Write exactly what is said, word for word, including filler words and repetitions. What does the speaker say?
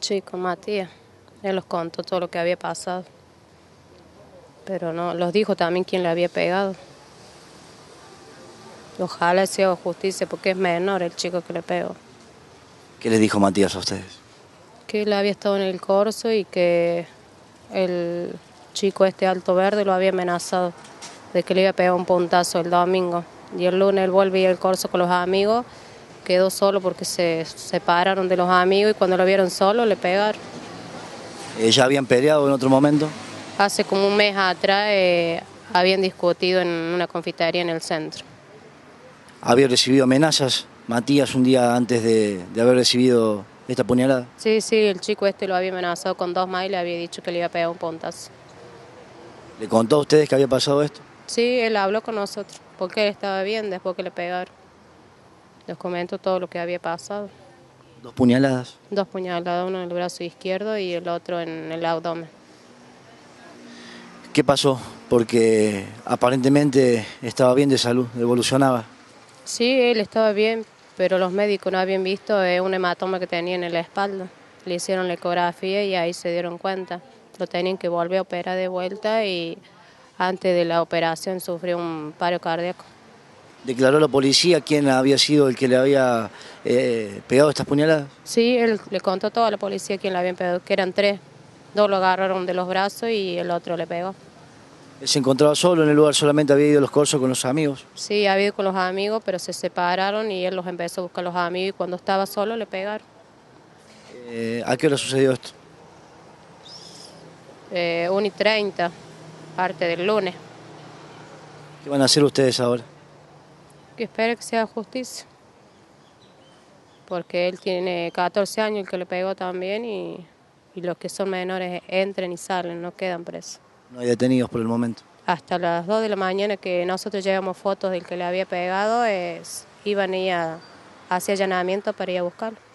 Sí, con Matías. Él los contó todo lo que había pasado. Pero no, los dijo también quién le había pegado. Ojalá se haga justicia porque es menor el chico que le pegó. ¿Qué les dijo Matías a ustedes? Que él había estado en el corso y que el chico este alto verde lo había amenazado de que le iba a pegar un puntazo el domingo. Y el lunes él vuelve y el corso con los amigos, quedó solo porque se separaron de los amigos y cuando lo vieron solo le pegaron. Eh, ¿Ya habían peleado en otro momento? Hace como un mes atrás eh, habían discutido en una confitería en el centro. ¿Había recibido amenazas Matías un día antes de, de haber recibido esta puñalada? Sí, sí, el chico este lo había amenazado con dos más y le había dicho que le iba a pegar un puntazo. ¿Le contó a ustedes que había pasado esto? Sí, él habló con nosotros porque él estaba bien después que le pegaron. Les comentó todo lo que había pasado. ¿Dos puñaladas? Dos puñaladas, uno en el brazo izquierdo y el otro en el abdomen. ¿Qué pasó? Porque aparentemente estaba bien de salud, evolucionaba. Sí, él estaba bien, pero los médicos no habían visto eh, un hematoma que tenía en la espalda. Le hicieron la ecografía y ahí se dieron cuenta. Lo tenían que volver a operar de vuelta y antes de la operación sufrió un paro cardíaco. ¿Declaró la policía quién había sido el que le había eh, pegado estas puñaladas? Sí, él le contó todo a la policía quién le habían pegado, que eran tres. Dos lo agarraron de los brazos y el otro le pegó. Él se encontraba solo en el lugar, solamente había ido a los corsos con los amigos. Sí, había ido con los amigos, pero se separaron y él los empezó a buscar los amigos y cuando estaba solo le pegaron. Eh, ¿A qué hora sucedió esto? Eh, una y treinta, parte del lunes. ¿Qué van a hacer ustedes ahora? Que espero que sea justicia. Porque él tiene catorce años, el que le pegó también, y, y los que son menores entren y salen, no quedan presos. No hay detenidos por el momento. Hasta las dos de la mañana que nosotros llevamos fotos del que le había pegado, es, iban a ir a, hacia allanamiento para ir a buscarlo.